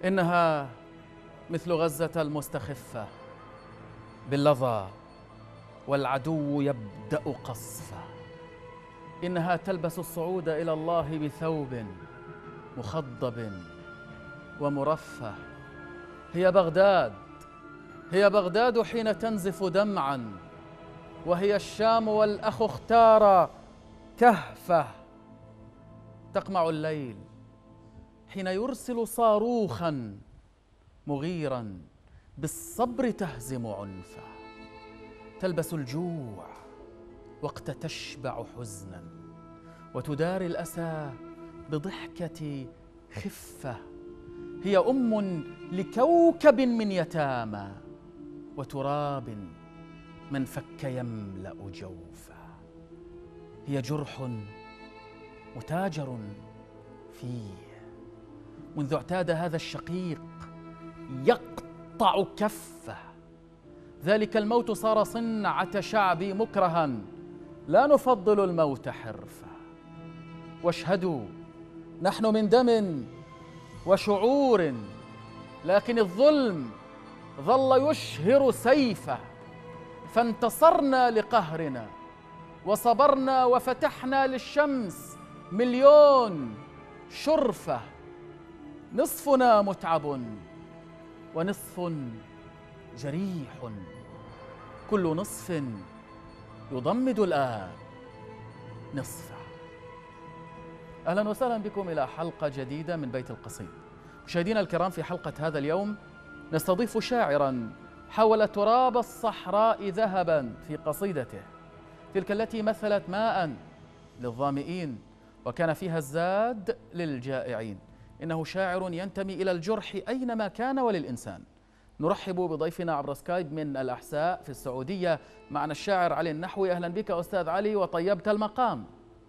إنها مثل غزة المستخفة باللظى والعدو يبدأ قصفه. إنها تلبس الصعود إلى الله بثوب مخضب ومرفه. هي بغداد، هي بغداد حين تنزف دمعا، وهي الشام والأخ اختار كهفه. تقمع الليل حين يرسل صاروخا مغيرا، بالصبر تهزم عنفه. تلبس الجوع وقت تشبع حزنا، وتداري الأسى بضحكة خفة. هي أم لكوكب من يتامى، وتراب من فك يملأ جوفه. هي جرح متاجر فيه، منذ اعتاد هذا الشقيق يقطع كفه. ذلك الموت صار صنعة شعبي مكرها، لا نفضل الموت حرفة. واشهدوا نحن من دم وشعور، لكن الظلم ظل يشهر سيفه. فانتصرنا لقهرنا وصبرنا، وفتحنا للشمس مليون شرفة. نصفنا متعب ونصف جريح، كل نصف يضمد الآن نصفه. أهلا وسهلا بكم إلى حلقة جديدة من بيت القصيد. مشاهدينا الكرام، في حلقة هذا اليوم نستضيف شاعرا حول تراب الصحراء ذهبا في قصيدته، تلك التي مثلت ماء للظامئين وكان فيها الزاد للجائعين. إنه شاعر ينتمي إلى الجرح أينما كان وللإنسان. نرحب بضيفنا عبر سكايب من الأحساء في السعودية، معنا الشاعر علي النحوي. أهلا بك أستاذ علي، وطيبت المقام.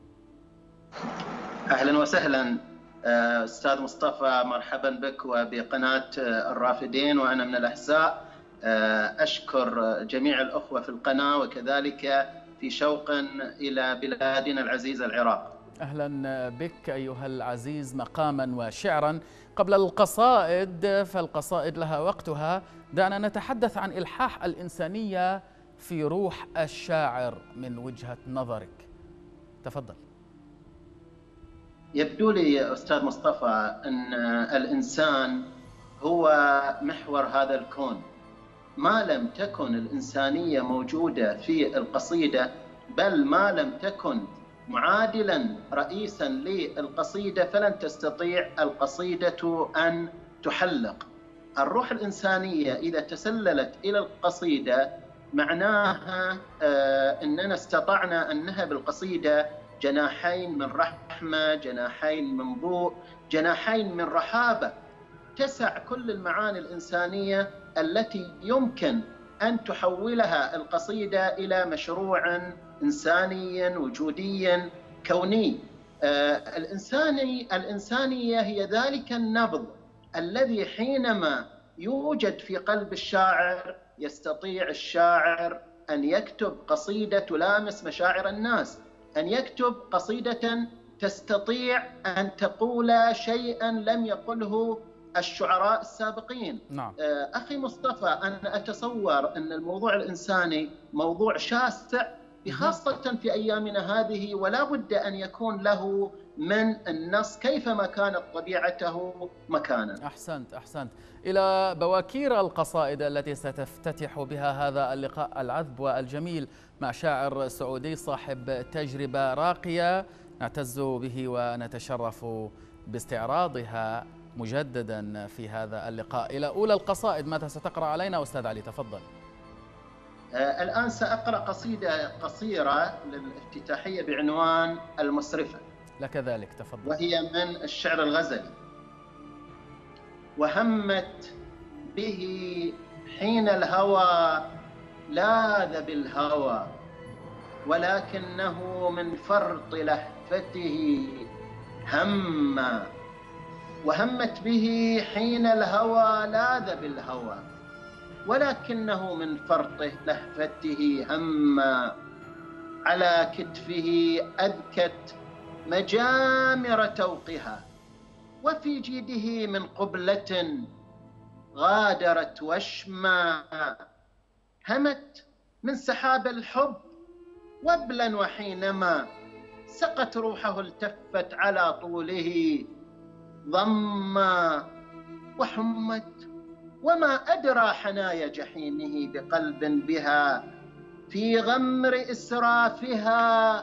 أهلا وسهلا أستاذ مصطفى، مرحبا بك وبقناة الرافدين. وأنا من الأحساء أشكر جميع الأخوة في القناة، وكذلك في شوق إلى بلادنا العزيزة العراق. أهلا بك أيها العزيز مقاما وشعرا. قبل القصائد، فالقصائد لها وقتها، دعنا نتحدث عن إلحاح الإنسانية في روح الشاعر من وجهة نظرك. تفضل. يبدو لي أستاذ مصطفى أن الإنسان هو محور هذا الكون. ما لم تكن الإنسانية موجودة في القصيدة، بل ما لم تكن معادلا رئيسا للقصيدة، فلن تستطيع القصيدة أن تحلق. الروح الإنسانية إذا تسللت إلى القصيدة معناها أننا استطعنا أن نهب القصيدة جناحين من رحمة، جناحين من ضوء، جناحين من رحابة، تسع كل المعاني الإنسانية التي يمكن أن تحولها القصيدة إلى مشروع إنساني وجودي كوني. الإنسانية هي ذلك النبض الذي حينما يوجد في قلب الشاعر يستطيع الشاعر أن يكتب قصيدة تلامس مشاعر الناس، أن يكتب قصيدة تستطيع أن تقول شيئا لم يقله الشعراء السابقين. نعم. أخي مصطفى، أنا أتصور أن الموضوع الإنساني موضوع شاسع، خاصة في أيامنا هذه، ولا بد أن يكون له من النص كيفما كانت طبيعته مكانا. أحسنت. إلى بواكير القصائد التي ستفتتح بها هذا اللقاء العذب والجميل مع شاعر سعودي صاحب تجربة راقية نعتز به ونتشرف باستعراضها مجددا في هذا اللقاء. إلى أولى القصائد، ماذا ستقرأ علينا أستاذ علي؟ تفضل. الآن سأقرأ قصيدة قصيرة للافتتاحية بعنوان المسرفة. لك ذلك، تفضل. وهي من الشعر الغزلي. وهمت به حين الهوى لاذ بالهوى، ولكنه من فرط لهفته هما. وهمت به حين الهوى لاذ بالهوى، ولكنه من فرط لهفته هما. على كتفه أذكت مجامر توقها، وفي جيده من قبلة غادرت وشما، همت من سحاب الحب وبلا، وحينما سقت روحه التفت على طوله ضما، وحمت وما أدرى حنايا جحيمه بقلب بها في غمر إسرافها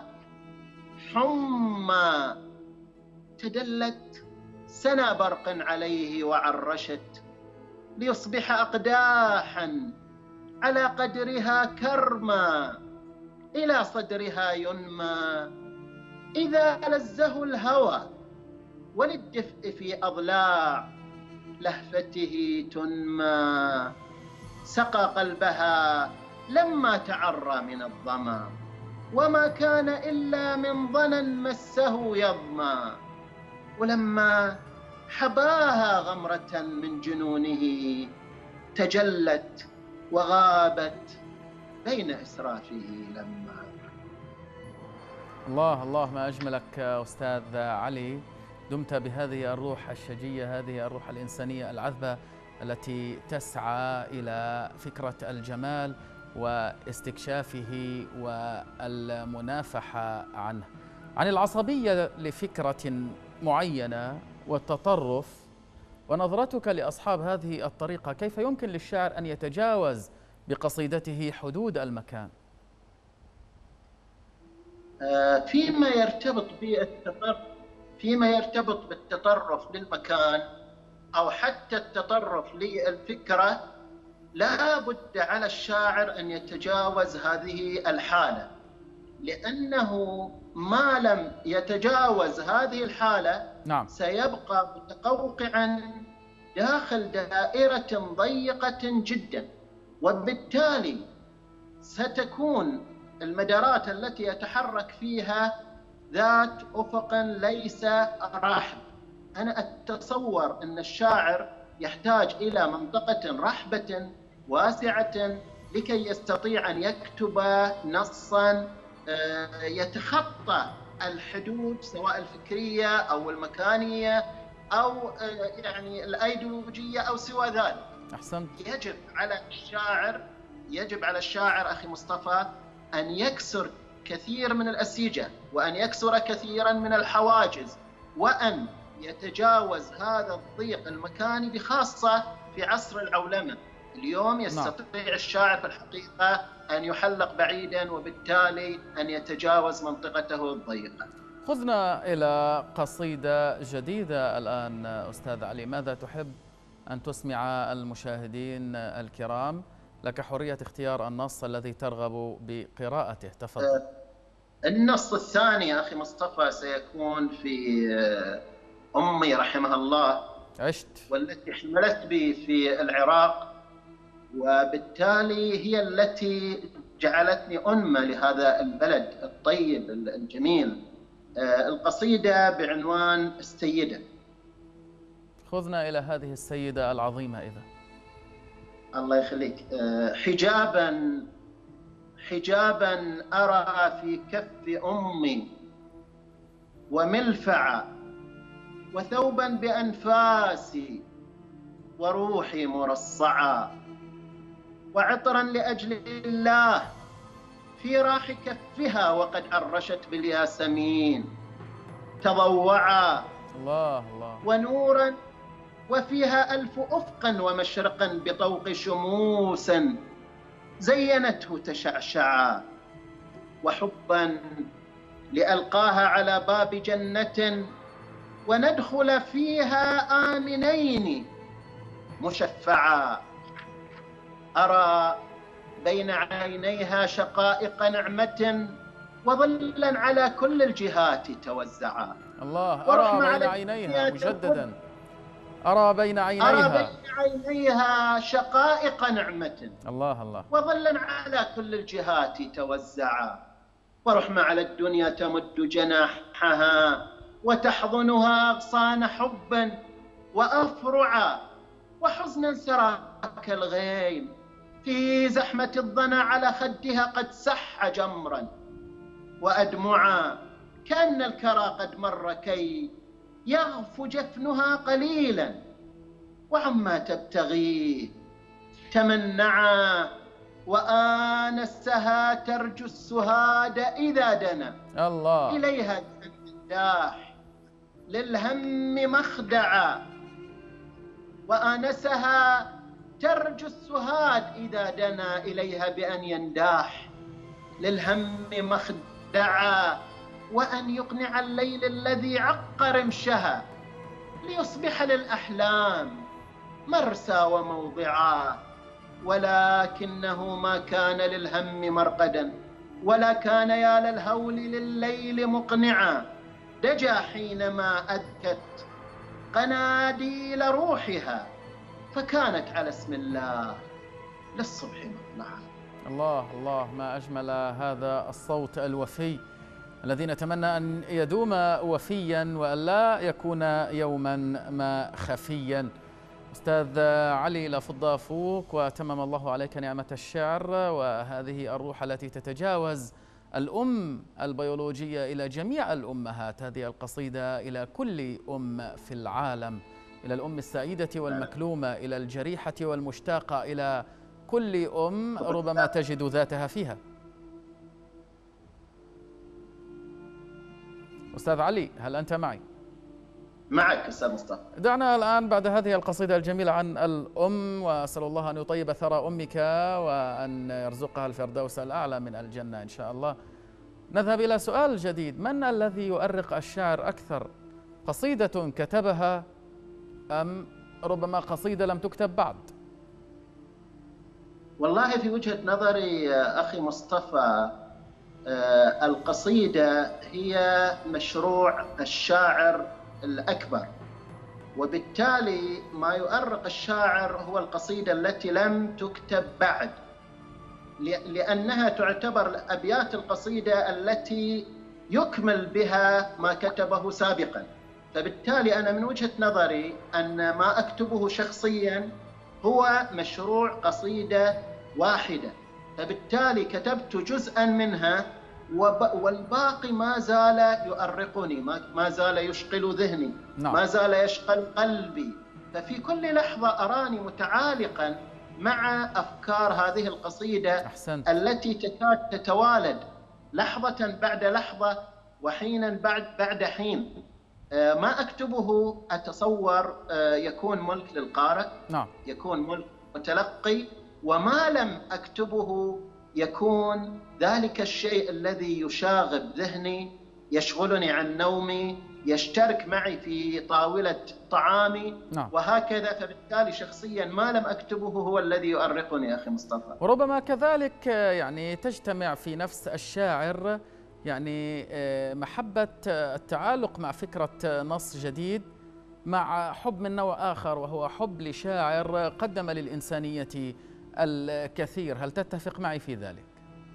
حمى، تدلت سنا برق عليه وعرشت ليصبح أقداحا على قدرها كرما، إلى صدرها ينمى إذا لزه الهوى، وللدفء في أضلاع لهفته تنمى، سقى قلبها لما تعرى من الظما، وما كان إلا من ظنى مسه يظمى، ولما حباها غمرة من جنونه تجلت وغابت بين إسرافه لما. الله الله، ما أجملك أستاذ علي. دمت بهذه الروح الشجية، هذه الروح الإنسانية العذبة التي تسعى إلى فكرة الجمال واستكشافه والمنافحة عنه، عن العصبية لفكرة معينة والتطرف. ونظرتك لأصحاب هذه الطريقة، كيف يمكن للشاعر أن يتجاوز بقصيدته حدود المكان؟ فيما يرتبط بالتطرف للمكان أو حتى التطرف للفكرة، لا بد على الشاعر أن يتجاوز هذه الحالة، لأنه ما لم يتجاوز هذه الحالة نعم. سيبقى متقوقعا داخل دائرة ضيقة جدا، وبالتالي ستكون المدارات التي يتحرك فيها ذات أفق ليس رحب. أنا أتصور أن الشاعر يحتاج إلى منطقة رحبة واسعة لكي يستطيع أن يكتب نصاً يتخطى الحدود سواء الفكرية أو المكانية أو يعني الأيديولوجية أو سوى ذلك. أحسنت. يجب على الشاعر أخي مصطفى أن يكسر كثير من الأسيجة، وأن يكسر كثيرا من الحواجز، وأن يتجاوز هذا الضيق المكاني، بخاصة في عصر العولمة. اليوم يستطيع الشاعر في الحقيقة أن يحلق بعيدا، وبالتالي أن يتجاوز منطقته الضيقة. خذنا إلى قصيدة جديدة الآن أستاذ علي، ماذا تحب أن تسمع المشاهدين الكرام؟ لك حرية اختيار النص الذي ترغب بقراءته، تفضل. النص الثاني أخي مصطفى سيكون في أمي رحمها الله، عشت، والتي حملت بي في العراق، وبالتالي هي التي جعلتني أنمى لهذا البلد الطيب الجميل. القصيدة بعنوان السيدة. خذنا إلى هذه السيدة العظيمة إذا. الله يخليك. حجابا أرى في كف أمي، وملفعا، وثوبا بأنفاسي، وروحي مرصعا، وعطرا لأجل الله في راح كفها، وقد عرشت بالياسمين تضوعا. الله الله. ونورا وفيها ألف أفقا، ومشرقا بطوق شموس زينته تشعشعا، وحبا لألقاها على باب جنة، وندخل فيها آمنين مشفعا. أرى بين عينيها شقائق نعمة، وظلا على كل الجهات توزعا. الله. أرى بين عينيها مجددا، أرى بين عينيها شقائق نعمة. الله الله. وظلا على كل الجهات توزعا. ورحمة على الدنيا تمد جناحها، وتحضنها أغصان حب وأفرعا. وحزنا سراك الغيم في زحمة الظنا، على خدها قد سح جمرا، وأدمعا كأن الكرى قد مر كي يغفو جفنها قليلا، وعما تبتغيه تمنعا، وآنسها ترجو السهاد إذا دنا. الله. إليها الداح للهم مخدعا، وآنسها ترجو السهاد إذا دنا إليها بأن ينداح. للهم مخدعا، وأن يقنع الليل الذي عق رمشها، ليصبح للأحلام مرسى وموضعا. ولكنه ما كان للهم مرقدا، ولا كان يا للهول لليل مقنعا. دجا حينما أدكت قناديل روحها، فكانت على اسم الله للصبح مطلعا. الله الله، ما أجمل هذا الصوت الوفي الذي نتمنى أن يدوم وفيا وأن لا يكون يوما ما خفيا. أستاذ علي لفضة فوق، وتمم الله عليك نعمة الشعر وهذه الروح التي تتجاوز الأم البيولوجية إلى جميع الأمهات. هذه القصيدة إلى كل أم في العالم، إلى الأم السعيدة والمكلومة، إلى الجريحة والمشتاقة، إلى كل أم ربما تجد ذاتها فيها. أستاذ علي، هل أنت معي؟ معك أستاذ مصطفى. دعنا الآن بعد هذه القصيدة الجميلة عن الأم، وأسأل الله أن يطيب ثرى أمك وأن يرزقها الفردوس الأعلى من الجنة إن شاء الله. نذهب إلى سؤال جديد: من الذي يؤرق الشعر أكثر؟ قصيدة كتبها أم ربما قصيدة لم تكتب بعد؟ والله في وجهة نظري أخي مصطفى، القصيدة هي مشروع الشاعر الأكبر، وبالتالي ما يؤرق الشاعر هو القصيدة التي لم تكتب بعد، لأنها تعتبر أبيات القصيدة التي يكمل بها ما كتبه سابقا. فبالتالي أنا من وجهة نظري أن ما أكتبه شخصيا هو مشروع قصيدة واحدة، فبالتالي كتبت جزءا منها والباقي ما زال يؤرقني، ما زال يشغل ذهني، ما زال يشغل قلبي. ففي كل لحظة أراني متعالقا مع أفكار هذه القصيدة. أحسنت. التي تكاد تتوالد لحظة بعد لحظة وحينا بعد حين. ما أكتبه أتصور يكون ملك للقارئ، يكون ملك متلقي، وما لم أكتبه يكون ذلك الشيء الذي يشاغب ذهني، يشغلني عن نومي، يشترك معي في طاولة طعامي، وهكذا. فبالتالي شخصيا ما لم أكتبه هو الذي يؤرقني أخي مصطفى. وربما كذلك يعني تجتمع في نفس الشاعر يعني محبة التعالق مع فكرة نص جديد مع حب من نوع آخر، وهو حب لشاعر قدم للإنسانية الكثير. هل تتفق معي في ذلك؟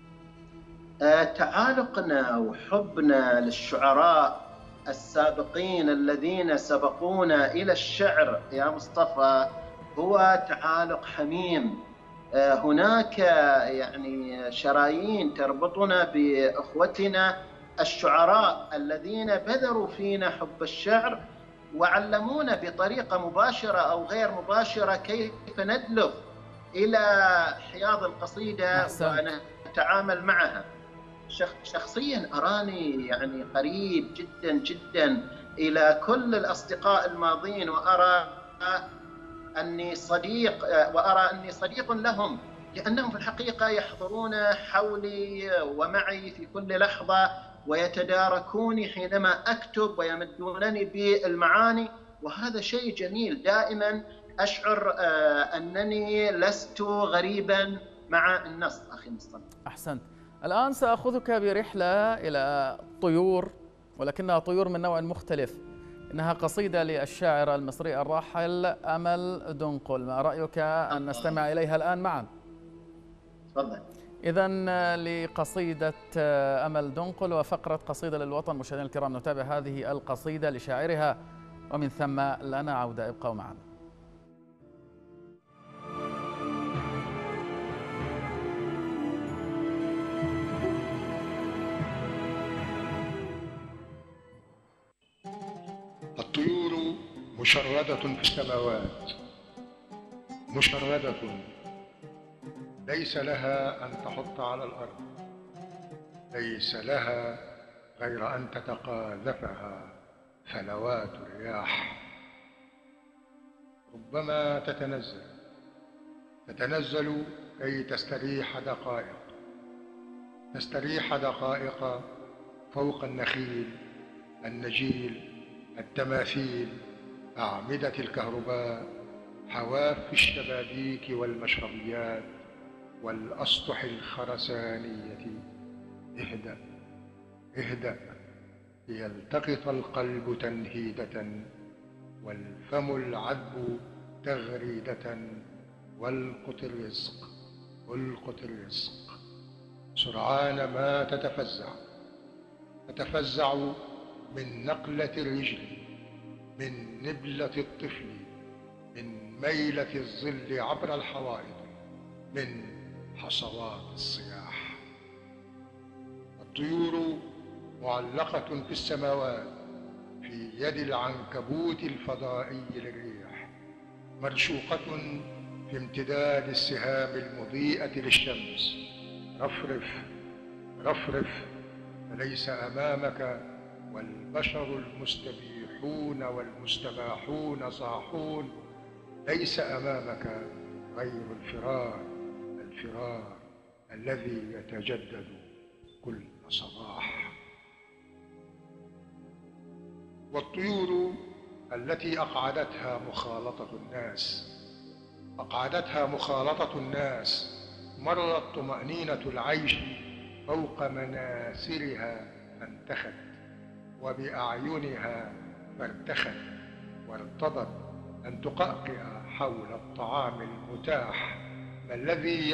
تعالقنا وحبنا للشعراء السابقين الذين سبقونا إلى الشعر يا مصطفى هو تعالق حميم. هناك يعني شرايين تربطنا بأخوتنا الشعراء الذين بذروا فينا حب الشعر، وعلمونا بطريقة مباشرة أو غير مباشرة كيف ندلف إلى حياض القصيدة ونتعامل معها. شخصيا أراني يعني قريب جدا جدا إلى كل الأصدقاء الماضين، وأرى أني صديق لهم، لأنهم في الحقيقة يحضرون حولي ومعي في كل لحظة، ويتداركوني حينما أكتب ويمدونني بالمعاني، وهذا شيء جميل. دائما أشعر أنني لست غريبا مع النص أخي مصطفى. أحسنت. الآن سأخذك برحلة إلى طيور، ولكنها طيور من نوع مختلف. إنها قصيدة للشاعر المصري الراحل أمل دنقل. ما رأيك أن نستمع إليها الآن معا؟ تفضل. إذن لقصيدة أمل دنقل وفقرة قصيدة للوطن. مشاهدينا الكرام، نتابع هذه القصيدة لشاعرها ومن ثم لنا عودة. ابقوا معنا. الطيور مشردة في السماوات، مشردة ليس لها أن تحط على الأرض، ليس لها غير أن تتقاذفها فلوات الرياح. ربما تتنزل كي تستريح دقائق، تستريح دقائق فوق النخيل، النجيل، التماثيل، أعمدة الكهرباء، حواف الشبابيك والمشربيات والأسطح الخرسانية. اهدأ اهدأ ليلتقط القلب تنهيدة، والفم العذب تغريدة، والقط الرزق، القط الرزق. سرعان ما تتفزع من نقلة الرجل، من نبلة الطفل، من ميلة الظل عبر الحوائط، من حصوات الصياح. الطيور معلقة في السماوات في يد العنكبوت الفضائي للريح، مرشوقة في امتداد السهام المضيئة للشمس. رفرف رفرف، فليس أمامك والبشر المستبيحون والمستباحون صاحون، ليس أمامك غير الفرار، الفرار الذي يتجدد كل صباح. والطيور التي أقعدتها مخالطة الناس، مرت طمأنينة العيش فوق مناسرها فانتخت، وبأعينها فارتخت، وارتضت أن تقأقئ حول الطعام المتاح. ما الذي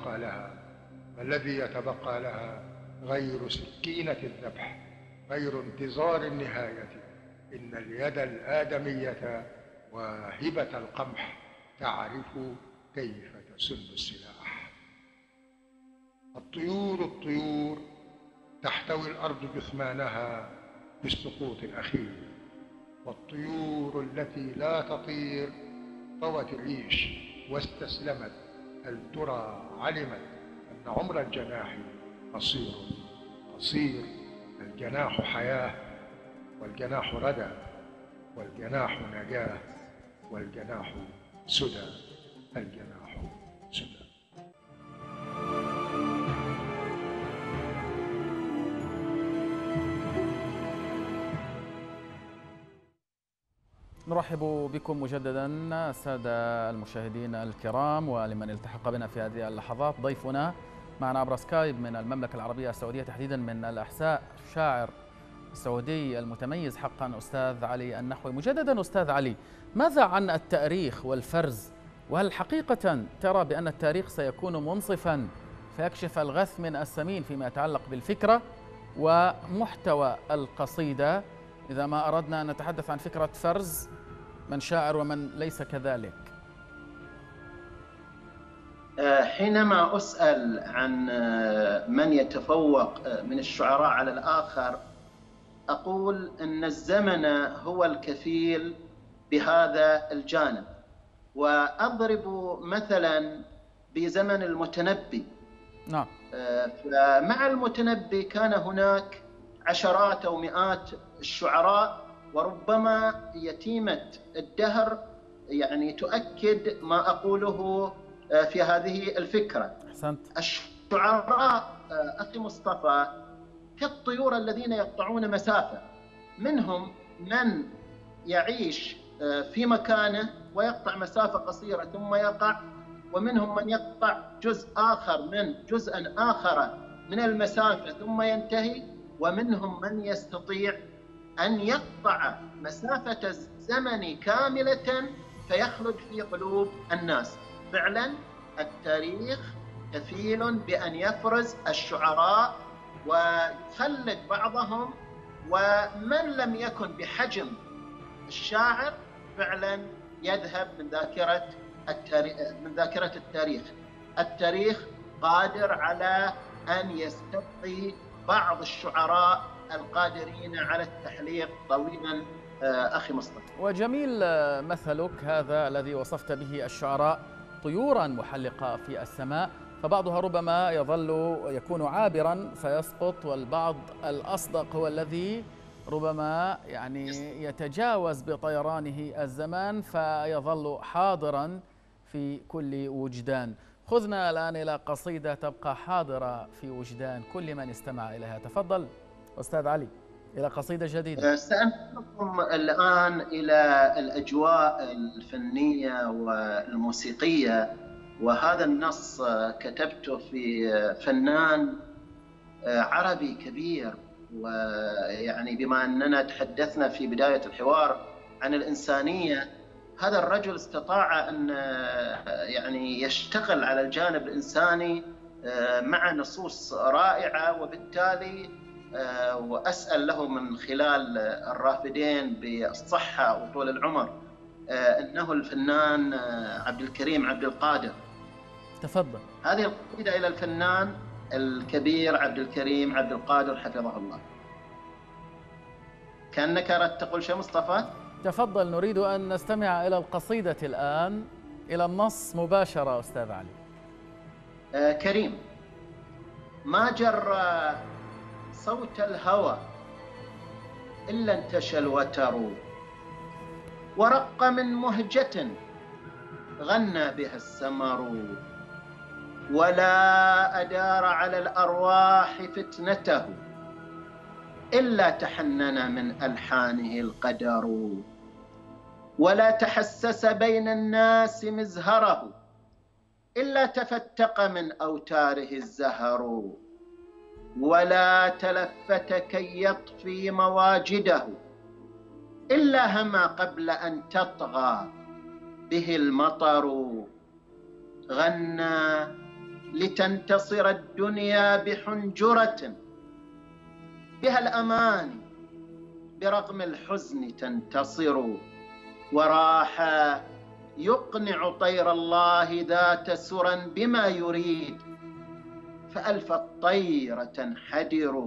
يتبقى لها غير سكينة الذبح، غير انتظار النهاية؟ إن اليد الآدمية واهبة القمح تعرف كيف تسن السلاح. الطيور تحتوي الأرض جثمانها في السقوط الأخير، والطيور التي لا تطير طوت الريش واستسلمت. هل ترى علمت أن عمر الجناح قصير قصير؟ الجناح حياة، والجناح ردى، والجناح نجاة، والجناح سدى، الجناح سدى. نرحب بكم مجددا السادة المشاهدين الكرام، ولمن التحق بنا في هذه اللحظات ضيفنا معنا عبر سكايب من المملكة العربية السعودية، تحديدا من الأحساء، الشاعر السعودي المتميز حقا أستاذ علي النحوي. مجددا أستاذ علي، ماذا عن التاريخ والفرز؟ وهل حقيقة ترى بأن التاريخ سيكون منصفا فيكشف الغث من السمين فيما يتعلق بالفكرة ومحتوى القصيدة، إذا ما أردنا أن نتحدث عن فكرة فرز من شاعر ومن ليس كذلك؟ حينما أسأل عن من يتفوق من الشعراء على الآخر، أقول أن الزمن هو الكفيل بهذا الجانب، وأضرب مثلا بزمن المتنبي. نعم. فمع المتنبي كان هناك عشرات أو مئات الشعراء، وربما يتيمة الدهر يعني تؤكد ما أقوله في هذه الفكرة. أحسنت. الشعراء أخي مصطفى كالطيور الذين يقطعون مسافة، منهم من يعيش في مكانه ويقطع مسافة قصيرة ثم يقع، ومنهم من يقطع جزء آخر من المسافة ثم ينتهي، ومنهم من يستطيع أن يقطع مسافة الزمن كاملة فيخلد في قلوب الناس. فعلا التاريخ كفيل بأن يفرز الشعراء ويخلد بعضهم، ومن لم يكن بحجم الشاعر فعلا يذهب من ذاكرة التاريخ. التاريخ قادر على أن يستبقي بعض الشعراء القادرين على التحليق طويلا أخي مصطفى. وجميل مثلك هذا الذي وصفت به الشعراء طيورا محلقة في السماء، فبعضها ربما يكون عابرا فيسقط، والبعض الأصدق هو الذي ربما يتجاوز بطيرانه الزمان فيظل حاضرا في كل وجدان. خذنا الآن إلى قصيدة تبقى حاضرة في وجدان كل من استمع إليها. تفضل أستاذ علي إلى قصيدة جديدة. سأنقلكم الآن إلى الأجواء الفنية والموسيقية، وهذا النص كتبته في فنان عربي كبير. ويعني بما أننا تحدثنا في بداية الحوار عن الإنسانية، هذا الرجل استطاع أن يشتغل على الجانب الإنساني مع نصوص رائعة، وبالتالي وأسأل له من خلال الرافدين بالصحة وطول العمر إنه الفنان عبد الكريم عبد القادر. تفضل. هذه القصيدة إلى الفنان الكبير عبد الكريم عبد القادر حفظه الله. كأنك أردت تقول شيء مصطفى؟ تفضل، نريد أن نستمع إلى القصيدة الآن، إلى النص مباشرة أستاذ علي. كريم، ما جر صوت الهوى إلا انتشى الوتر، ورق من مهجة غنى بها السمر، ولا أدار على الأرواح فتنته إلا تحنن من ألحانه القدر، ولا تحسس بين الناس مزهره إلا تفتق من أوتاره الزهر، ولا تلفت كي يطفي مواجده إلا هما قبل أن تطغى به المطر، غنى لتنتصر الدنيا بحنجرة بها الأماني برغم الحزن تنتصر، وراح يقنع طير الله ذات سرا بما يريد فألف الطير تنحدر،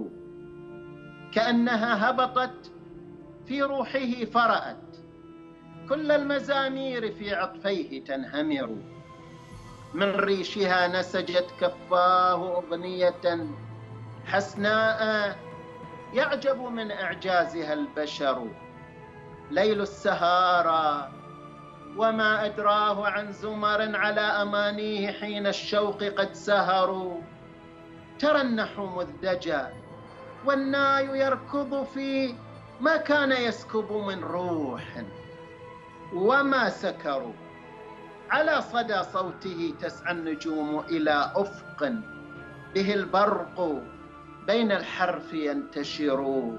كأنها هبطت في روحه فرأت كل المزامير في عطفيه تنهمر، من ريشها نسجت كفاه أغنية حسناء يعجب من إعجازها البشر، ليل السهارى وما أدراه عن زمر على أمانيه حين الشوق قد سهروا، ترنحوا مذدجا والناي يركض في ما كان يسكب من روح، وما سكروا على صدى صوته تسعى النجوم إلى أفق به البرق بين الحرف ينتشر،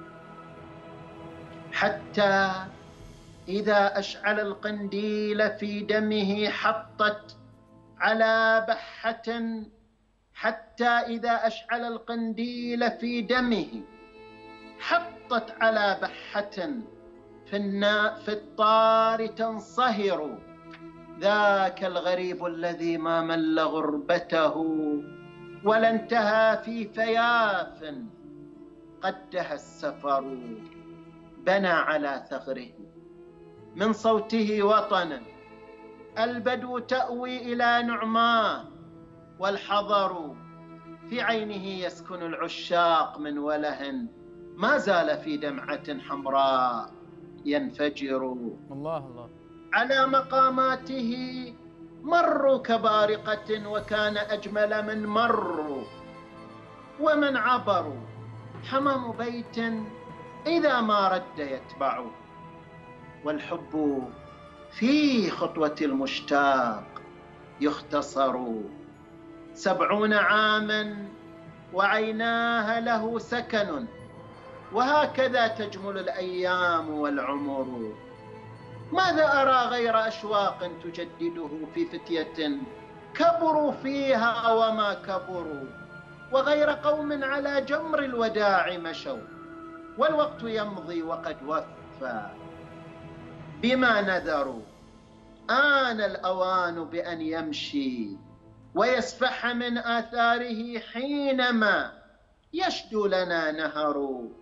حتى إذا أشعل القنديل في دمه حطت على بحة، حتى إذا أشعل القنديل في دمه حطت على بحة في الطار تنصهر، ذاك الغريب الذي ما مل غربته ولا انتهى في فياف قدها السفر، بنى على ثغره من صوته وطنا، البدو تأوي إلى نعماه، والحضر في عينه يسكن العشاق من وله، ما زال في دمعة حمراء ينفجر. الله الله. على مقاماته مروا كبارقة وكان أجمل من مروا، ومن عبروا حمام بيت إذا ما رد يتبعه، والحب في خطوة المشتاق يختصر، 70 عاما وعيناها له سكن، وهكذا تجمل الأيام والعمر، ماذا أرى غير أشواق تجدده في فتية كبروا فيها وما كبروا، وغير قوم على جمر الوداع مشوا، والوقت يمضي وقد وفى بما نذروا، آن الأوان بأن يمشي ويسفح من آثاره حينما يشدو لنا نهر،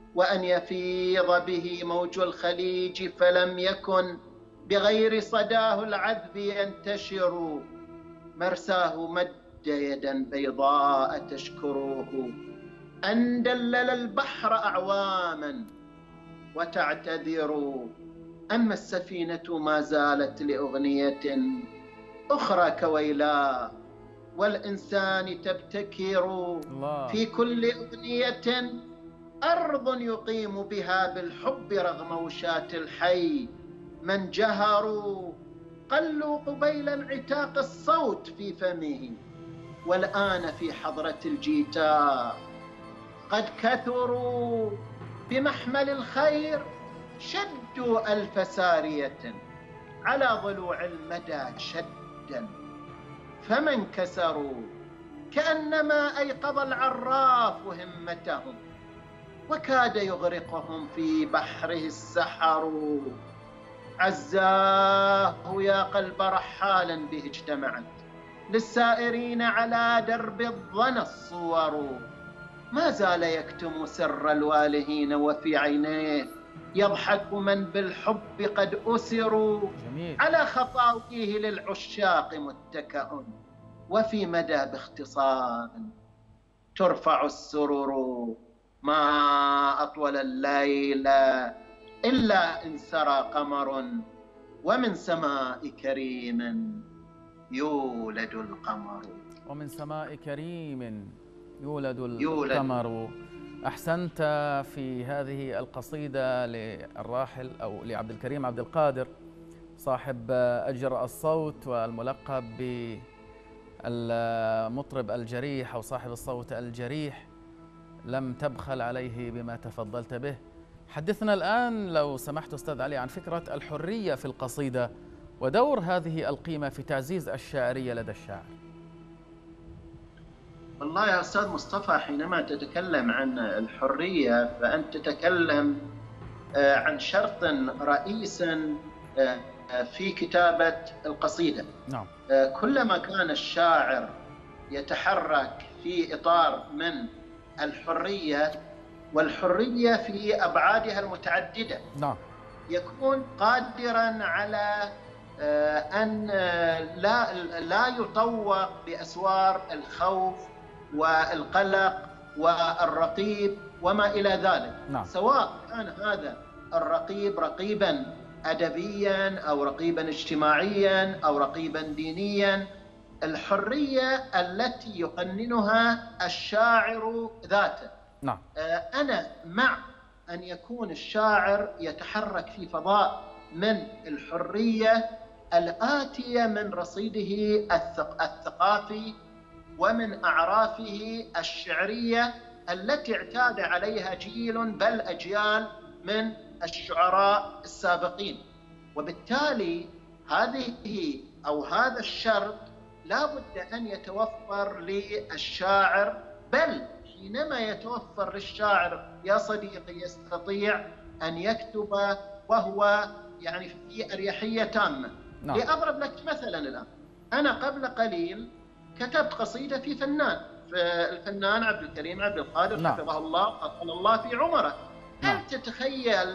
وأن يفيض به موج الخليج فلم يكن بغير صداه العذب ينتشر. مرساه مد يدا بيضاء تشكروه، أن دلل البحر أعواما وتعتذر. أما السفينة ما زالت لأغنية أخرى كويلا، والإنسان تبتكر في كل أغنية أرض يقيم بها بالحب رغم وشاة الحي. من جهروا قلوا قبيل انعتاق الصوت في فمه، والآن في حضرة الجيتار قد كثروا. بمحمل الخير شدوا ألف سارية، على ضلوع المدى شدا فمن كسروا. كأنما أيقظ العراف همتهم، وكاد يغرقهم في بحره السحر. عزاه يا قلب رحال به اجتمعت، للسائرين على درب الظنى الصور. ما زال يكتم سر الوالهين، وفي عينيه يضحك من بالحب قد أسروا. على خطاويه للعشاق متكأ، وفي مدى باختصار ترفع السرور. ما أطول الليل إلا إن سرى قمر، ومن سماء كريم يولد القمر. ومن سماء كريم يولد القمر. أحسنت في هذه القصيدة للراحل أو لعبد الكريم عبد القادر صاحب أجر الصوت والملقب بالمطرب الجريح أو صاحب الصوت الجريح. لم تبخل عليه بما تفضلت به. حدثنا الآن لو سمحت أستاذ علي عن فكرة الحرية في القصيدة ودور هذه القيمة في تعزيز الشاعرية لدى الشاعر. والله يا أستاذ مصطفى، حينما تتكلم عن الحرية فأنت تتكلم عن شرط رئيس في كتابة القصيدة. نعم. كلما كان الشاعر يتحرك في إطار من الحرية، والحرية في أبعادها المتعددة، نعم، يكون قادرا على أن لا يطوق بأسوار الخوف والقلق والرقيب وما إلى ذلك. نعم. سواء كان هذا الرقيب رقيبا أدبيا أو رقيبا اجتماعيا أو رقيبا دينيا. الحرية التي يقننها الشاعر ذاته. نعم. أنا مع أن يكون الشاعر يتحرك في فضاء من الحرية الآتية من رصيده الثقافي ومن أعرافه الشعرية التي اعتاد عليها جيل بل أجيال من الشعراء السابقين. وبالتالي هذه أو هذا الشرط لا بد أن يتوفر للشاعر، بل حينما يتوفر للشاعر يا صديقي يستطيع أن يكتب وهو يعني في أريحية تامة. نعم. لأضرب لك مثلا الآن، أنا قبل قليل كتبت قصيدة في فنان، الفنان عبد الكريم عبد القادر، نعم، حفظه الله وأطال الله في عمره. نعم. هل تتخيل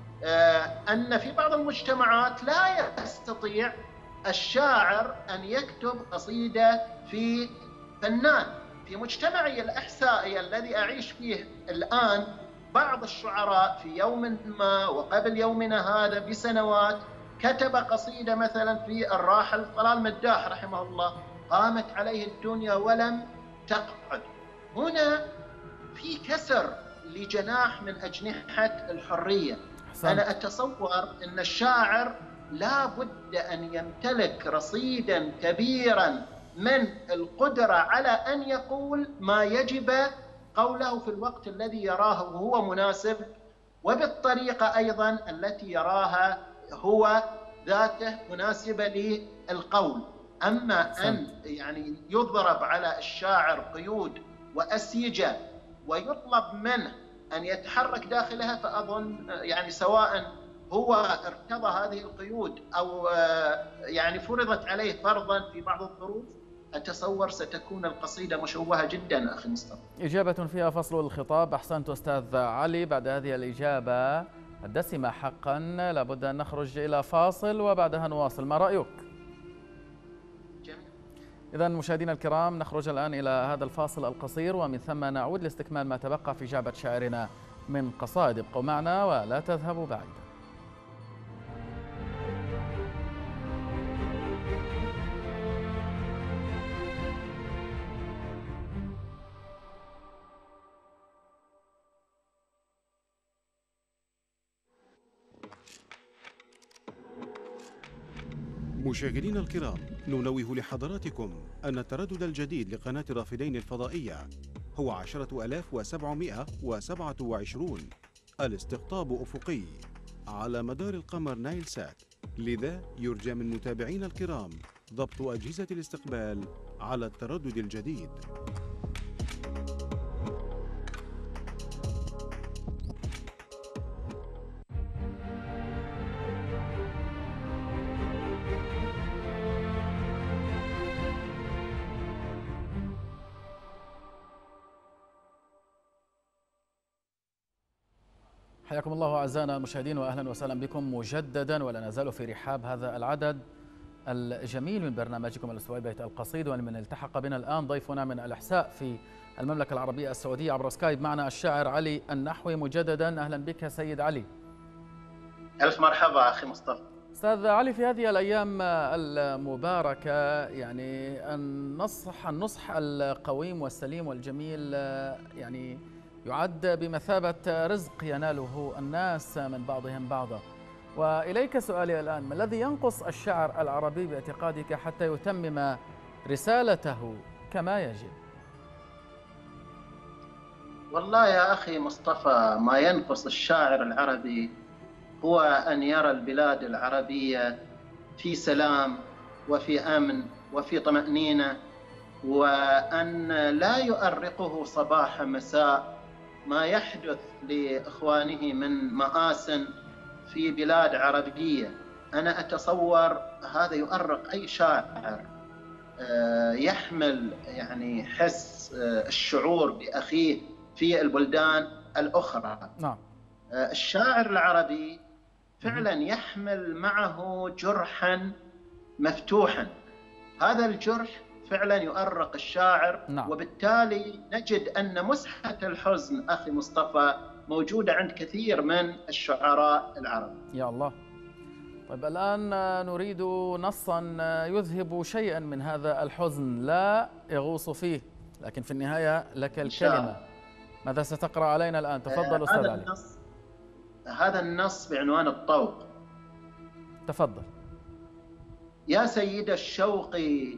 أن في بعض المجتمعات لا يستطيع الشاعر أن يكتب قصيدة في فنان؟ في مجتمعي الإحسائي الذي أعيش فيه الآن، بعض الشعراء في يوم ما وقبل يومنا هذا بسنوات كتب قصيدة مثلا في الراحل طلال مداح رحمه الله، قامت عليه الدنيا ولم تقعد. هنا في كسر لجناح من أجنحة الحرية. أنا أتصور أن الشاعر لا بد أن يمتلك رصيدا كبيرا من القدرة على أن يقول ما يجب قوله في الوقت الذي يراه هو مناسب، وبالطريقة أيضا التي يراها هو ذاته مناسبة للقول. أما أن يعني يضرب على الشاعر قيود وأسيجة ويطلب منه أن يتحرك داخلها، فأظن يعني سواء هو ارتضى هذه القيود أو يعني فرضت عليه فرضا في بعض الظروف، أتصور ستكون القصيدة مشوهة جدا أخي مصطفى. إجابة فيها فصل الخطاب. أحسنت أستاذ علي. بعد هذه الإجابة الدسمة حقا لابد أن نخرج إلى فاصل وبعدها نواصل. ما رأيك؟ إذن مشاهدينا الكرام نخرج الآن إلى هذا الفاصل القصير ومن ثم نعود لاستكمال ما تبقى في جعبة شاعرنا من قصائد. ابقوا معنا ولا تذهبوا بعيدا. مشاهدينا الكرام، ننوه لحضراتكم أن التردد الجديد لقناة الرافدين الفضائية هو 10727 الاستقطاب أفقي على مدار القمر نايل سات، لذا يرجى من متابعينا الكرام ضبط أجهزة الاستقبال على التردد الجديد. حياكم الله أعزائنا المشاهدين وأهلا وسهلا بكم مجددا، ولا نزال في رحاب هذا العدد الجميل من برنامجكم الأسبوعي بيت القصيد. ولمن التحق بنا الآن ضيفنا من الإحساء في المملكة العربية السعودية عبر سكايب معنا الشاعر علي النحوي. مجددا أهلا بك سيد علي. ألف مرحبا أخي مصطفى. أستاذ علي، في هذه الأيام المباركة يعني النصح القويم والسليم والجميل يعني يعد بمثابة رزق يناله الناس من بعضهم بعضا. وإليك سؤالي الآن، ما الذي ينقص الشعر العربي باعتقادك حتى يتمم رسالته كما يجب؟ والله يا أخي مصطفى، ما ينقص الشاعر العربي هو أن يرى البلاد العربية في سلام وفي أمن وفي طمأنينة، وأن لا يؤرقه صباح مساء ما يحدث لإخوانه من مآسٍ في بلاد عربية. أنا أتصور هذا يؤرق أي شاعر يحمل يعني حس الشعور بأخيه في البلدان الأخرى. نعم. الشاعر العربي فعلا يحمل معه جرحا مفتوحا، هذا الجرح فعلا يؤرق الشاعر. نعم. وبالتالي نجد أن مسحة الحزن أخي مصطفى موجودة عند كثير من الشعراء العرب. يا الله. طيب الآن نريد نصا يذهب شيئا من هذا الحزن، لا يغوص فيه، لكن في النهاية لك الكلمة. ماذا ستقرأ علينا الآن؟ تفضل أستاذ علي. هذا النص بعنوان الطوق. تفضل. يا سيد الشوق،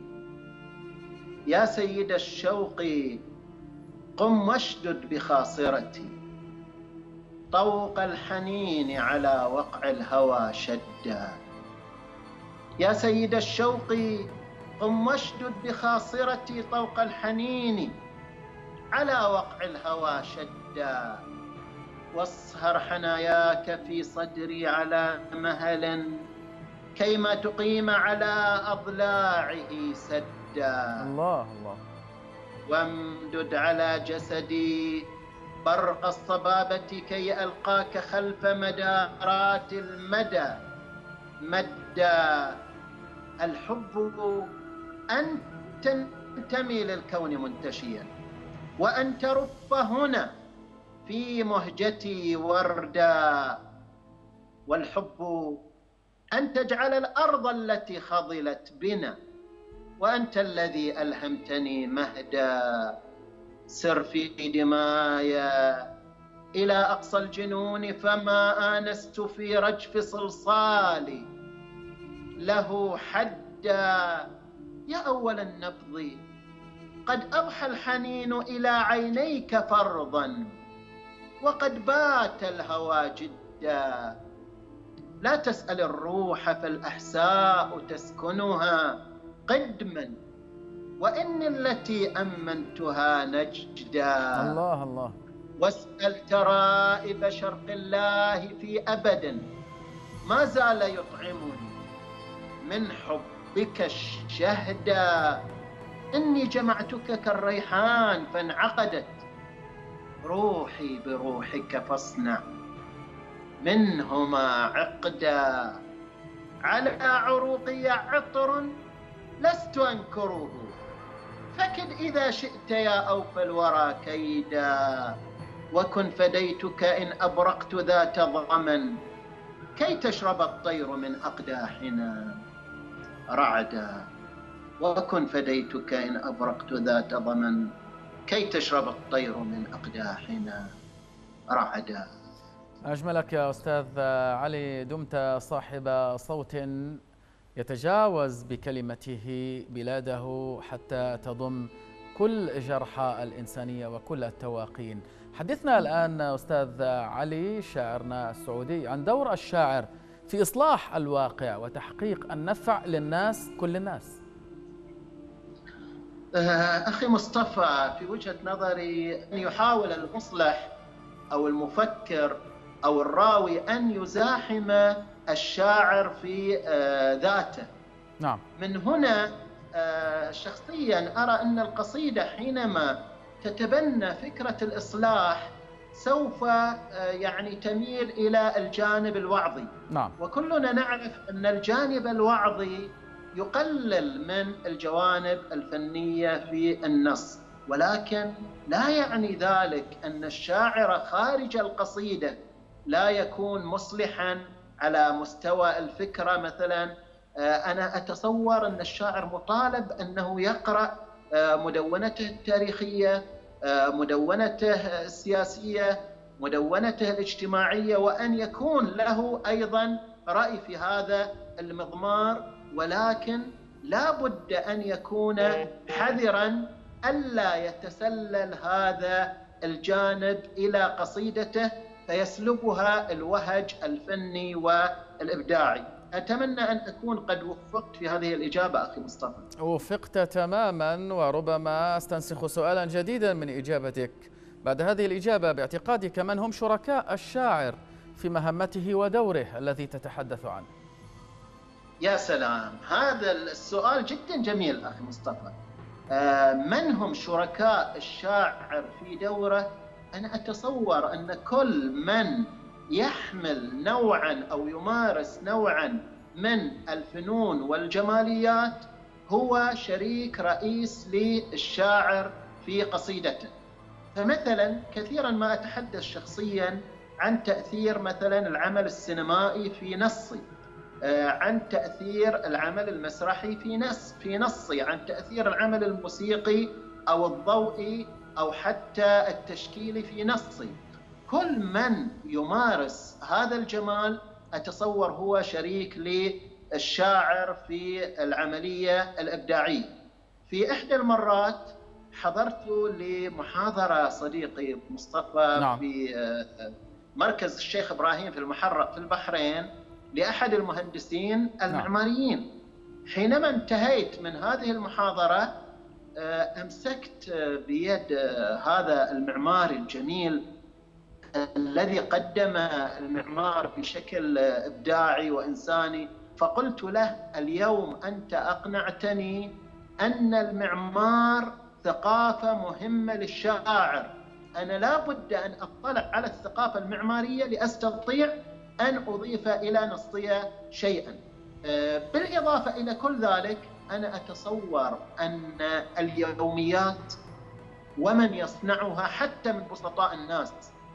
يا سيد الشوق، قم واشدد بخاصرتي، طوق الحنين على وقع الهوى شدا. يا سيد الشوق، قم واشدد بخاصرتي، طوق الحنين على وقع الهوى شدا. واصهر حناياك في صدري على مهل، كيما تقيم على أضلاعه سدا. الله الله. وامدد على جسدي برق الصبابة كي ألقاك خلف مدارات المدى مدى. الحب أن تنتمي للكون منتشيا، وأن ترف هنا في مهجتي وردا. والحب أن تجعل الأرض التي خضلت بنا، وأنت الذي ألهمتني مهدا. سر في دمايا إلى أقصى الجنون، فما آنست في رجف صلصالي له حدا. يا أول النبض قد أضحى الحنين إلى عينيك فرضا، وقد بات الهوى جدا. لا تسأل الروح فالأحساء تسكنها قدما، وإني التي أمنتها نجدا. الله الله. واسأل ترائب شرق الله في أبد، ما زال يطعمني من حبك الشهدا. إني جمعتك كالريحان فانعقدت، روحي بروحك فاصنع منهما عقدا، على عروقي عطر لست أنكره، فكد إذا شئت يا أوفى الورى كيدا، وكن فديتك إن أبرقت ذات ضمن، كي تشرب الطير من أقداحنا رعدا، وكن فديتك إن أبرقت ذات ضمن، كي تشرب الطير من أقداحنا رعدا. أجملك يا أستاذ علي، دمت صاحب صوت يتجاوز بكلمته بلاده حتى تضم كل جرحى الإنسانية وكل التواقين. حدثنا الآن أستاذ علي شاعرنا السعودي عن دور الشاعر في إصلاح الواقع وتحقيق النفع للناس كل الناس. أخي مصطفى، في وجهة نظري أن يحاول المصلح أو المفكر أو الراوي أن يزاحم الشاعر في ذاته. نعم. من هنا شخصيا أرى أن القصيدة حينما تتبنى فكرة الإصلاح سوف يعني تميل إلى الجانب الوعظي. نعم. وكلنا نعرف أن الجانب الوعظي يقلل من الجوانب الفنية في النص، ولكن لا يعني ذلك أن الشاعر خارج القصيدة لا يكون مصلحا على مستوى الفكرة. مثلا أنا أتصور أن الشاعر مطالب أنه يقرأ مدونته التاريخية، مدونته السياسية، مدونته الاجتماعية، وأن يكون له أيضا رأي في هذا المضمار، ولكن لا بد أن يكون حذرا ألا يتسلل هذا الجانب إلى قصيدته فيسلبها الوهج الفني والإبداعي. أتمنى أن أكون قد وفقت في هذه الإجابة أخي مصطفى. وفقت تماما، وربما أستنسخ سؤالا جديدا من إجابتك بعد هذه الإجابة. باعتقادك من هم شركاء الشاعر في مهمته ودوره الذي تتحدث عنه؟ يا سلام، هذا السؤال جدا جميل أخي مصطفى. من هم شركاء الشاعر في دوره؟ أنا أتصور أن كل من يحمل نوعا أو يمارس نوعا من الفنون والجماليات هو شريك رئيس للشاعر في قصيدته. فمثلا كثيرا ما أتحدث شخصيا عن تأثير مثلا العمل السينمائي في نصي، عن تأثير العمل المسرحي في نصي، عن تأثير العمل الموسيقي أو الضوئي أو حتى التشكيلي في نصي. كل من يمارس هذا الجمال أتصور هو شريك للشاعر في العملية الإبداعية. في إحدى المرات حضرت لمحاضرة صديقي مصطفى نعم. في مركز الشيخ إبراهيم في المحرق في البحرين لأحد المهندسين المعماريين. حينما انتهيت من هذه المحاضرة أمسكت بيد هذا المعماري الجميل الذي قدم المعمار بشكل إبداعي وإنساني، فقلت له: اليوم أنت أقنعتني أن المعمار ثقافة مهمة للشاعر. أنا لا بد أن أطلع على الثقافة المعمارية لأستطيع أن أضيف إلى نصية شيئا. بالإضافة إلى كل ذلك أنا أتصور أن اليوميات ومن يصنعها حتى من بسطاء الناس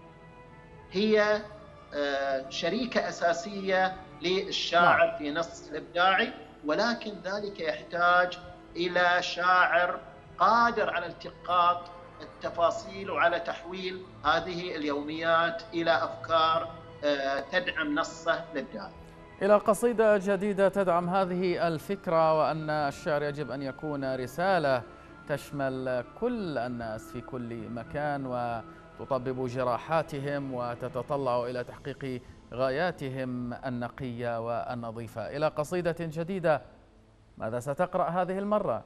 هي شريكة أساسية للشاعر في نص الإبداعي، ولكن ذلك يحتاج إلى شاعر قادر على التقاط التفاصيل وعلى تحويل هذه اليوميات إلى أفكار تدعم نصه الإبداعي. إلى قصيدة جديدة تدعم هذه الفكرة، وأن الشعر يجب أن يكون رسالة تشمل كل الناس في كل مكان وتطبب جراحاتهم وتتطلع إلى تحقيق غاياتهم النقية والنظيفة. إلى قصيدة جديدة، ماذا ستقرأ هذه المرة؟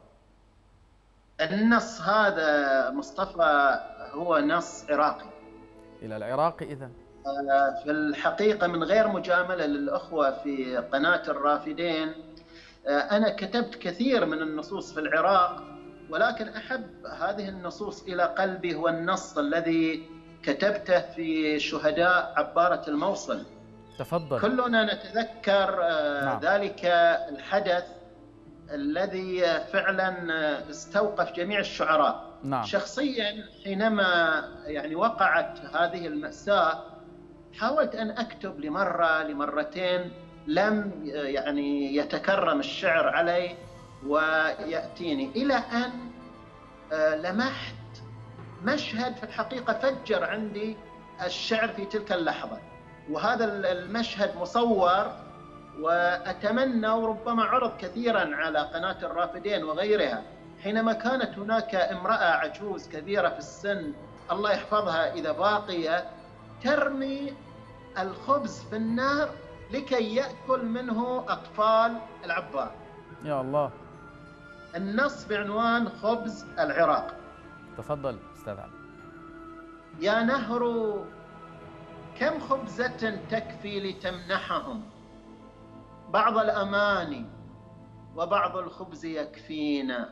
النص هذا مصطفى هو نص عراقي. إلى العراق إذن؟ في الحقيقة من غير مجاملة للأخوة في قناة الرافدين، أنا كتبت كثير من النصوص في العراق، ولكن أحب هذه النصوص إلى قلبي هو النص الذي كتبته في شهداء عبارة الموصل. تفضل. كلنا نتذكر نعم. ذلك الحدث الذي فعلا استوقف جميع الشعراء. نعم. شخصيا حينما يعني وقعت هذه المأساة حاولت أن أكتب لمرة لمرتين، لم يعني يتكرم الشعر علي ويأتيني، إلى أن لمحت مشهد في الحقيقة فجر عندي الشعر في تلك اللحظة. وهذا المشهد مصور وأتمنى وربما عرض كثيرا على قناة الرافدين وغيرها، حينما كانت هناك امرأة عجوز كبيرة في السن الله يحفظها إذا باقية ترمي الخبز في النار لكي يأكل منه أطفال العبار. يا الله. النص بعنوان خبز العراق. تفضل أستاذ علي. يا نهر كم خبزة تكفي لتمنحهم، بعض الأماني وبعض الخبز يكفينا.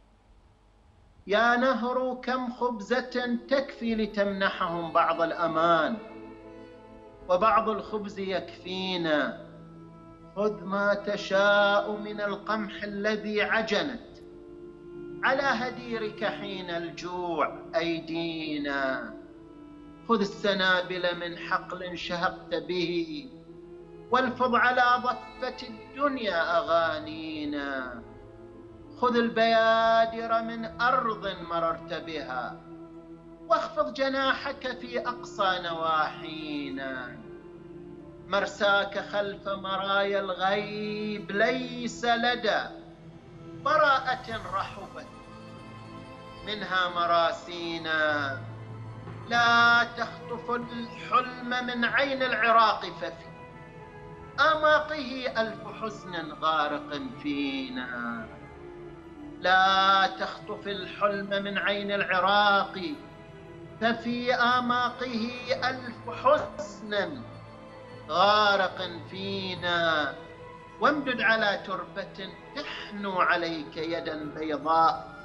يا نهر كم خبزة تكفي لتمنحهم، بعض الأمان وبعض الخبز يكفينا. خذ ما تشاء من القمح الذي عجنت على هديرك حين الجوع أيدينا. خذ السنابل من حقل شهقت به، والفض على ضفة الدنيا أغانينا. خذ البيادر من أرض مررت بها، واخفض جناحك في أقصى نواحينا. مرساك خلف مرايا الغيب ليس لدى براءة رحبت منها مراسينا. لا تخطف الحلم من عين العراق، ففي أعماقه ألف حزن غارق فينا. لا تخطف الحلم من عين العراق، ففي أعماقه ألف حزن غارق فينا. وامدد على تربة تحنو عليك يدا بيضاء،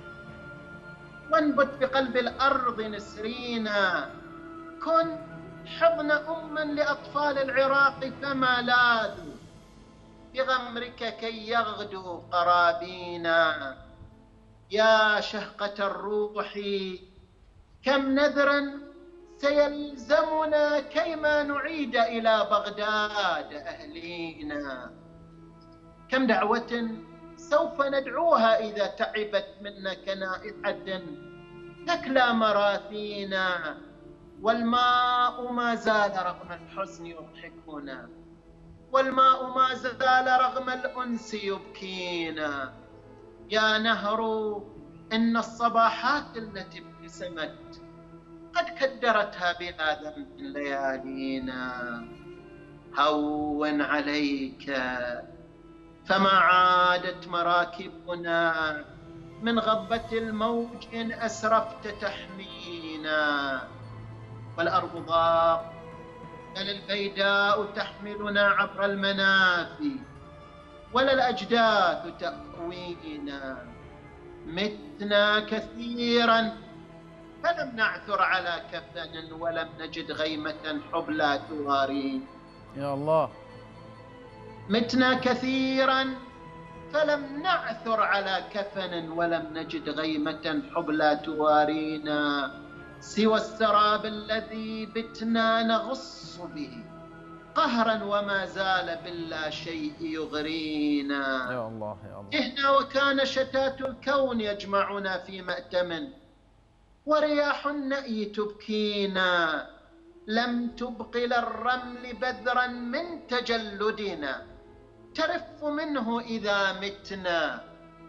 وانبت بقلب الأرض نسرينا. كن حضن لأطفال العراق فما لاذوا بغمرك كي يغدوا قرابينا. يا شهقة الروح كم نذرا سيلزمنا كيما نعيد إلى بغداد أهلينا. كم دعوة سوف ندعوها إذا تعبت منا كنائحة تكلى مراثينا. والماء ما زال رغم الحزن يضحكنا، والماء ما زال رغم الأنس يبكينا. يا نهر إن الصباحات التي ابتسمت قد كدرتها بلا ذنب ليالينا. هون عليك فما عادت مراكبنا من غبة الموج إن أسرفت تحمينا. والأرض ضاق بل البيداء تحملنا عبر المنافي، ولا الأجداث تأوينا. متنا كثيرا فلم نعثر على كفن، ولم نجد غيمة حبلى توارينا. يا الله. متنا كثيرا فلم نعثر على كفن، ولم نجد غيمة حبلى توارينا. سوى السراب الذي بتنا نغص به قهرا، وما زال باللا شيء يغرينا. يا الله يا الله. جهنا وكان شتات الكون يجمعنا في مأتم، ورياح النأي تبكينا. لم تبق للرمل بذرا من تجلدنا، ترف منه إذا متنا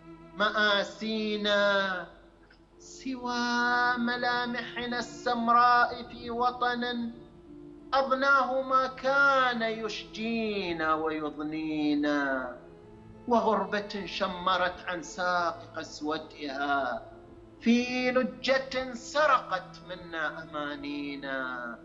مآسينا. سوى ملامحنا السمراء في وطن أضناه ما كان يشجينا ويضنينا. وغربة شمرت عن ساق قسوتها في لجة سرقت منا أمانينا.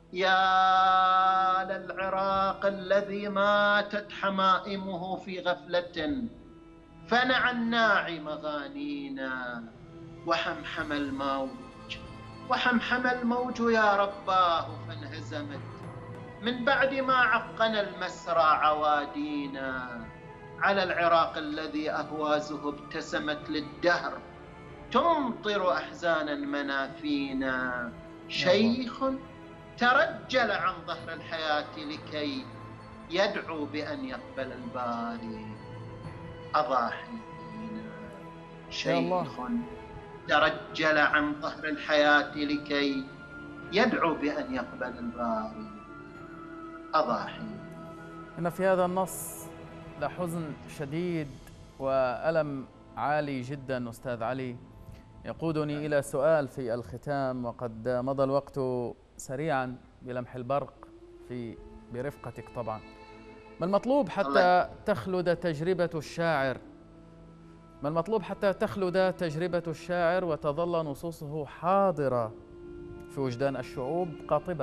يا للعراق الذي ماتت حمائمه في غفلة فنع الناعي مغانينا وحمحم الموج، وحمحم الموج يا رباه فانهزمت من بعد ما عقنا المسرى عوادينا. على العراق الذي أهوازه ابتسمت للدهر تمطر أحزانا منافينا. شيخ ترجل عن ظهر الحياة لكي يدعو بأن يقبل الباري أضاحينا. شيخ ترجل عن ظهر الحياة لكي يدعو بأن يقبل الباري أضاحينا. إن في هذا النص لحزن شديد وألم عالي جدا أستاذ علي، يقودني إلى سؤال في الختام، وقد مضى الوقت سريعا بلمح البرق برفقتك طبعا. ما المطلوب حتى تخلد تجربة الشاعر؟ ما المطلوب حتى تخلد تجربة الشاعر وتظل نصوصه حاضرة في وجدان الشعوب قاطبة؟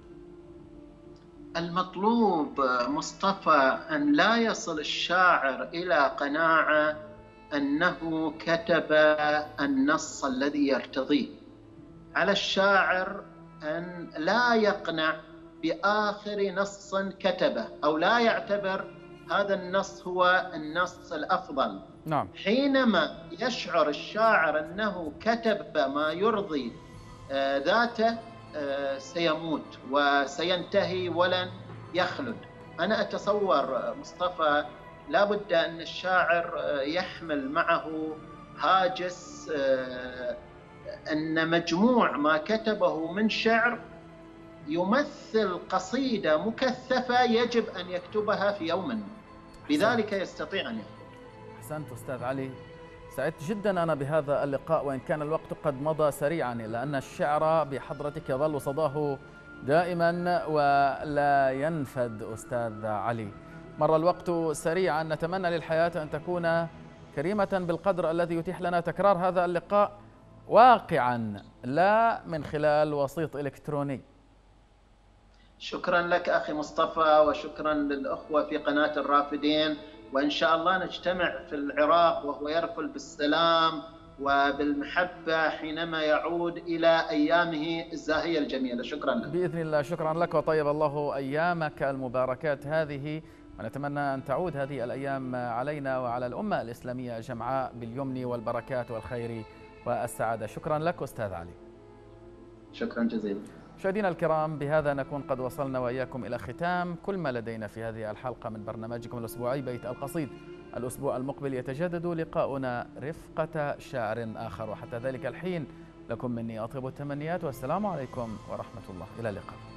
المطلوب مصطفى أن لا يصل الشاعر إلى قناعة أنه كتب النص الذي يرتضيه. على الشاعر أن لا يقنع بآخر نص كتبه، أو لا يعتبر هذا النص هو النص الأفضل. نعم. حينما يشعر الشاعر أنه كتب ما يرضي ذاته سيموت وسينتهي ولن يخلد. أنا أتصور مصطفى لا بد أن الشاعر يحمل معه هاجس أن مجموع ما كتبه من شعر يمثل قصيدة مكثفة يجب أن يكتبها في يوم، بذلك يستطيع أن يكتب. أحسنت أستاذ علي، سعدت جدا أنا بهذا اللقاء وإن كان الوقت قد مضى سريعا، إلا أن الشعر بحضرتك يظل صداه دائما ولا ينفد. أستاذ علي، مر الوقت سريعا، نتمنى للحياة أن تكون كريمة بالقدر الذي يتيح لنا تكرار هذا اللقاء واقعا لا من خلال وسيط إلكتروني. شكرا لك أخي مصطفى، وشكرا للأخوة في قناة الرافدين، وإن شاء الله نجتمع في العراق وهو يرفل بالسلام وبالمحبة حينما يعود إلى أيامه الزاهية الجميلة. شكرا لك. بإذن الله. شكرا لك وطيب الله أيامك المباركات هذه، ونتمنى أن تعود هذه الأيام علينا وعلى الأمة الإسلامية جمعاء باليمن والبركات والخير والسعادة. شكرا لك أستاذ علي. شكرا جزيلا. مشاهدينا الكرام، بهذا نكون قد وصلنا وإياكم إلى ختام كل ما لدينا في هذه الحلقة من برنامجكم الأسبوعي بيت القصيد. الأسبوع المقبل يتجدد لقاؤنا رفقة شاعر آخر، وحتى ذلك الحين لكم مني أطيب التمنيات، والسلام عليكم ورحمة الله. إلى اللقاء.